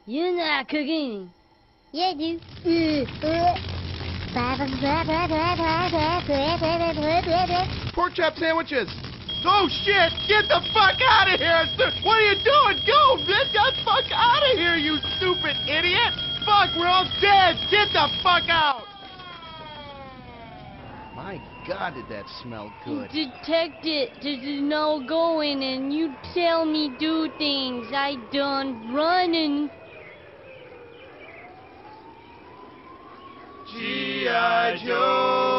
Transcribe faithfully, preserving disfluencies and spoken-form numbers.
You're not cooking. Yeah, dude. Pork chop sandwiches. Oh shit! Get the fuck out of here! What are you doing? Go! Get the fuck out of here, you stupid idiot! Fuck, we're all dead! Get the fuck out! My God, did that smell good? Detect it. There's no going, and you tell me do things. I done running. G I. Joe!